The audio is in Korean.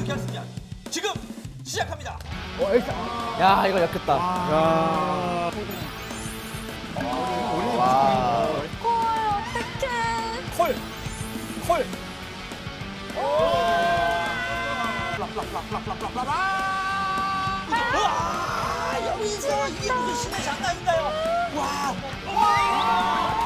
결승전 지금 시작합니다. 야, 이거 역했다. 야. 와. 콜. 콜. 와, 여기서 이게 무슨 신의 장난인가요? 와.